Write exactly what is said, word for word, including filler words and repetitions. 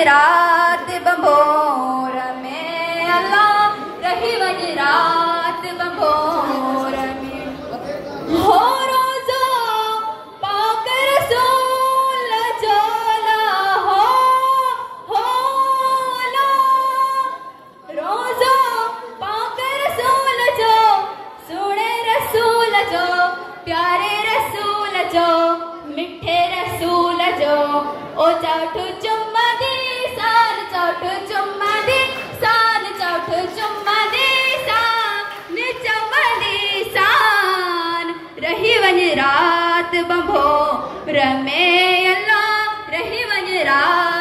रात बंभोर में अल्लाह रही वञ रात बंभोर में हो रोज़ो पाक रसूल जो ला हो हो ला रोज़ो पाक रसूल जो सुणे रसूल जो प्यारे रसूल जो मिठे रसूल जो ओ चौठ चुम्मा दी सान चौठ चुम्मा दी सान चौठ चुम्मा दी सान चुम्मा दी सान रही वञ रात बंभोर में अल्लाह रही वञ रात